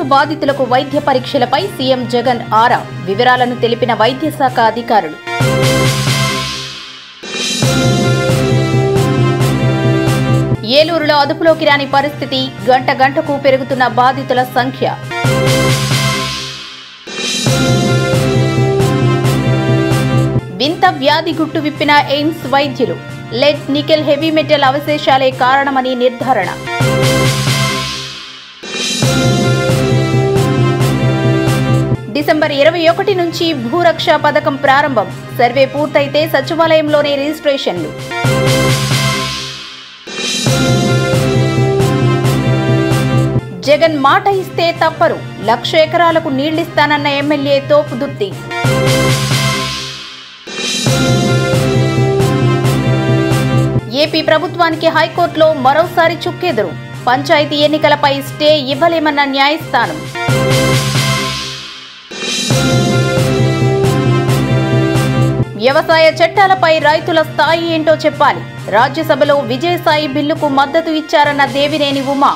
బాధితులకు వైద్య పరీక్షలపై సీఎం జగన్ ఆరా. వివరాలను తెలిపిన వైద్య శాఖ అధికారులు. ఏలూరులో అదుపులోకి రాని పరిస్థితి. గంటకు పెరుగుతున్న బాధితుల సంఖ్య. వింత వ్యాధి గుట్టు విప్పిన ఎయిమ్స్ వైద్యులు. లెడ్, నికెల్, హెవీ మెటల్ అవశేషాలే కారణమని నిర్ధారణ. డిసెంబర్ 21 నుంచి భూరక్ష పథకం ప్రారంభం. సర్వే పూర్తయితే సచివాలయంలోనే రిజిస్ట్రేషన్లు. జగన్ మాట ఇస్తే తప్పరు. 1,00,000 ఎకరాలకు నీళ్లిస్తానన్న ఎమ్మెల్యే తోపుదుర్తి. ఏపీ ప్రభుత్వానికి హైకోర్టులో మరోసారి చుక్కెదురు. పంచాయతీ ఎన్నికలపై స్టే ఇవ్వలేమన్న న్యాయస్థానం. వ్యవసాయ చట్టాలపై రైతుల స్థాయి ఏంటో చెప్పాలి. రాజ్యసభలో విజయసాయి బిల్లుకు మద్దతు ఇచ్చారన్న దేవినేని ఉమా.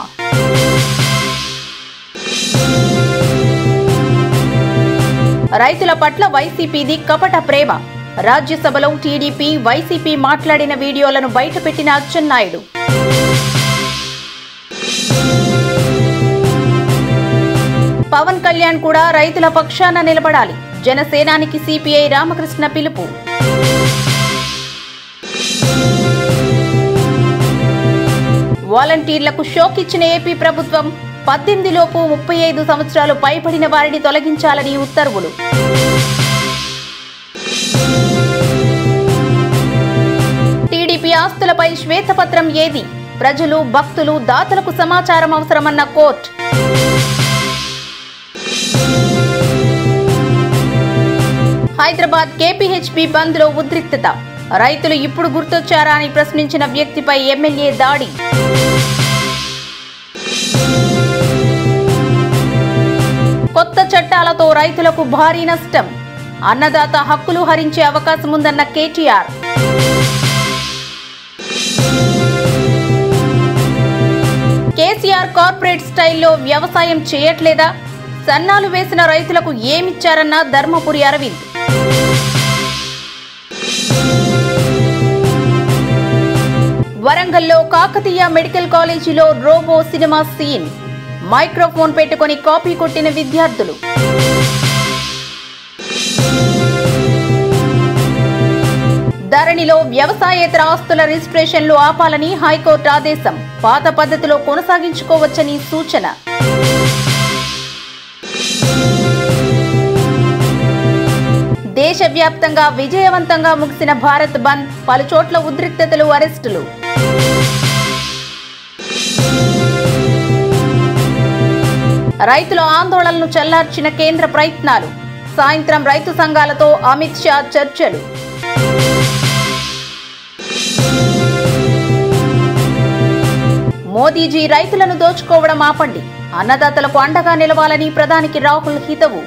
రైతుల పట్ల వైసీపీది కపట ప్రేమ. రాజ్యసభలో టీడీపీ, వైసీపీ మాట్లాడిన వీడియోలను బయటపెట్టిన అచ్చెన్నాయుడు. పవన్ కళ్యాణ్ కూడా రైతుల పక్షాన నిలబడాలి. జనసేనానికి సిపిఐ రామకృష్ణ పిలుపు. వాలంటీర్లకు షాక్ ఇచ్చిన ఏపీ ప్రభుత్వం. 18 లోపు 35 సంవత్సరాలు పైబడిన వారిని తొలగించాలని ఉత్తర్వులు. టీడీపీ ఆస్తులపై శ్వేతపత్రం ఏది? ప్రజలు, భక్తులు, దాతలకు సమాచారం అవసరమన్న కోర్టు. హైదరాబాద్ కేపీహెచ్బీ బంద్ లో ఉద్రిక్తత. రైతులు ఇప్పుడు గుర్తొచ్చారా అని ప్రశ్నించిన వ్యక్తిపై ఎమ్మెల్యే దాడి. కొత్త చట్టాలతో రైతులకు భారీ నష్టం. అన్నదాత హక్కులు హరించే అవకాశం ఉందన్న కేటీఆర్. కేసీఆర్ కార్పొరేట్ స్టైల్లో వ్యవసాయం చేయట్లేదా? సన్నాలు వేసిన రైతులకు ఏమిచ్చారన్న ధర్మపురి అరవింద్. వరంగల్లో కాకతీయ మెడికల్ కాలేజీలో రోబో సినిమా సీన్. మైక్రోఫోన్ పెట్టుకుని కాపీ కొట్టిన విద్యార్థులు. ధరణిలో వ్యవసాయేతర ఆస్తుల రిజిస్ట్రేషన్లు ఆపాలని హైకోర్టు ఆదేశం. పాత పద్ధతిలో కొనసాగించుకోవచ్చని సూచన. దేశవ్యాప్తంగా విజయవంతంగా ముగిసిన భారత్ బంద్. పలుచోట్ల ఉద్రిక్తతలు, అరెస్టులు. రైతుల ఆందోళనలు చల్లార్చిన కేంద్ర ప్రయత్నాలు. సాయంత్రం రైతు సంఘాలతో అమిత్ షా చర్చలు. మోదీజీ రైతులను దోచుకోవడం ఆపండి. అన్నదాతలకు అండగా నిలవాలని ప్రధానికి రాహుల్ హితవు.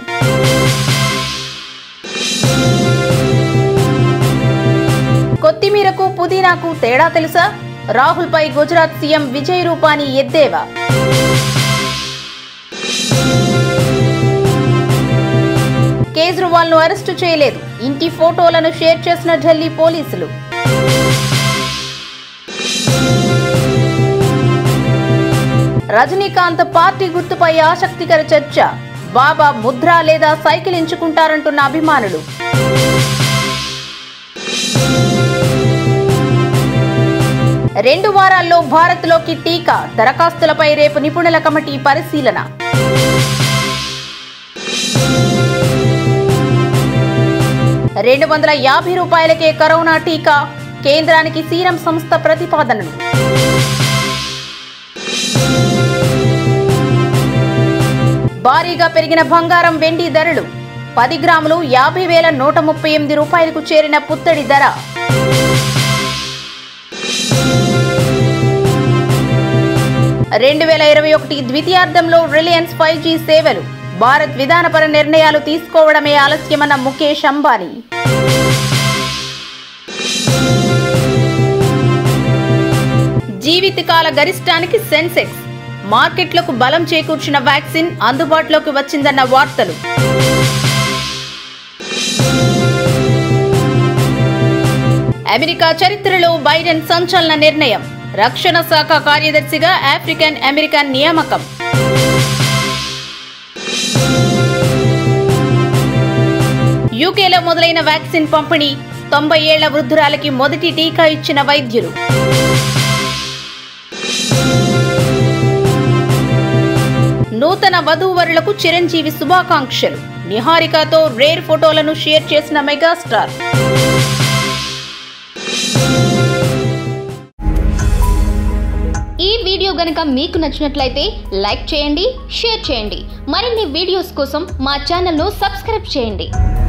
కొత్తిమీరకు, పుదీనాకు తేడా తెలుసా? రాహుల్ పై గుజరాత్ సీఎం విజయ్ రూపానీ ఎద్దేవా. కేజ్రీవాల్ ను అరెస్టు చేయలేదు. ఇంటి ఫోటోలను షేర్ చేసిన ఢిల్లీ పోలీసులు. రజనీకాంత్ పార్టీ గుర్తుపై ఆసక్తికర చర్చ. బాబా ముద్ర లేదా సైకిల్ ఎంచుకుంటారంటున్న అభిమానులు. రెండు వారాల్లో భారత్లోకి టీకా. దరఖాస్తులపై రేపు నిపుణుల కమిటీ పరిశీలన. ₹250కే కరోనా టీకా. కేంద్రానికి సీరం సంస్థ ప్రతిపాదనలు. భారీగా పెరిగిన బంగారం, వెండి ధరలు. 10 గ్రాములు 50,138 రూపాయలకు చేరిన పుత్తడి ధర. (2021) ద్వితీయార్థంలో రిలయన్స్ 5G సేవలు. భారత్ విధానపర నిర్ణయాలు తీసుకోవడమే ఆలస్యమన్న ముఖేష్ అంబానీ. జీవితకాల గరిష్టానికి సెన్సెక్స్. మార్కెట్లకు బలం చేకూర్చిన వ్యాక్సిన్ అందుబాటులోకి వచ్చిందన్న వార్తలు. అమెరికా చరిత్రలో బైడెన్ సంచలన నిర్ణయం. రక్షణ శాఖ కార్యదర్శిగా ఆఫ్రికన్ అమెరికన్ నియామకం. యూకేలో మొదలైన వ్యాక్సిన్ పంపిణీ. 90 ఏళ్ల వృద్ధురాలికి మొదటి టీకా ఇచ్చిన వైద్యులు. నూతన వధూవరులకు చిరంజీవి శుభాకాంక్షలు. నిహారికతో రేర్ ఫోటోలను షేర్ చేసిన మెగాస్టార్. ఈ వీడియో గనుక మీకు నచ్చినట్లయితే లైక్ చేయండి, షేర్ చేయండి. మరిన్ని వీడియోస్ కోసం మా ఛానల్ను సబ్స్క్రైబ్ చేయండి.